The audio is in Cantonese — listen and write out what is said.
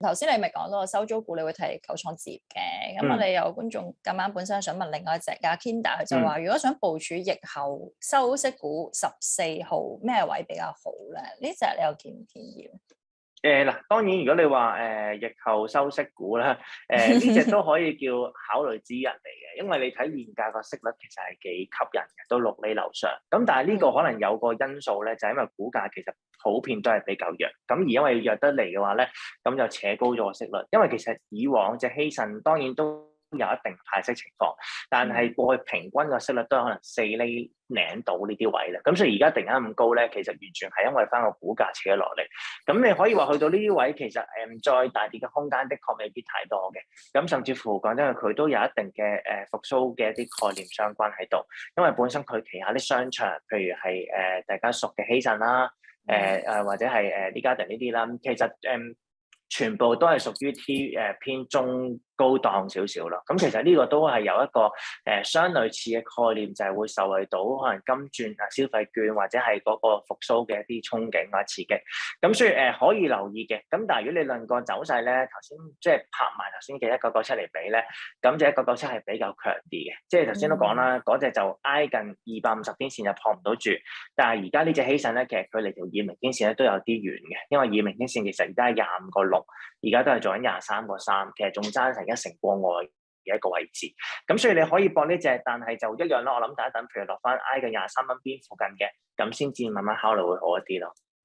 頭先你咪講到收租股，你會睇九倉置業嘅。咁我哋有觀眾今晚本身想問另外一隻㗎，Kinder 佢就話，如果想部署疫後收息股14號咩位比較好咧？呢隻你又建唔建議？ 嗱，當然如果你話疫後收息股啦，呢隻都可以叫考慮之一嚟嘅，因為你睇現價個息率其實係幾吸引嘅，都6厘樓上。咁但係呢個可能有個因素咧，就係因為股價其實普遍都係比較弱。咁而因為弱得嚟嘅話咧，咁就扯高咗個息率。因為其實以往隻希慎當然都有一定派息情況，但係過去平均個息率都係可能4厘零到呢啲位啦，咁所以而家突然間咁高咧，其實完全係因為翻個股價扯咗落嚟。咁你可以話去到呢啲位，其實再大跌嘅空間的確未必太多嘅。咁甚至乎講真，佢都有一定嘅復甦嘅一啲概念相關喺度，因為本身佢旗下啲商場，譬如係大家熟嘅希慎啦，或者係呢家定呢啲啦，其實全部都係屬於偏中高檔少少啦。咁其實呢個都係有一個相類似嘅概念，就係會受惠到可能金鑽消費券或者係嗰個復甦嘅一啲憧憬或者刺激。咁所以可以留意嘅。咁但係如果你論個走勢咧，頭先即係拍埋頭先嘅1997嚟比咧，咁就1997係比較強啲嘅。即係頭先都講啦，嗰隻就挨近250天線就破唔到住。但係而家呢隻希慎咧，其實佢離條20天線咧都有啲遠嘅，因為20天線其實而家係25.6，而家都係做緊23.3，其實仲爭成1成過外嘅一個位置。咁所以你可以搏呢隻，但係就一樣咯。我諗等一等，譬如落翻挨近23蚊邊附近嘅，咁先至慢慢考慮會好一啲咯。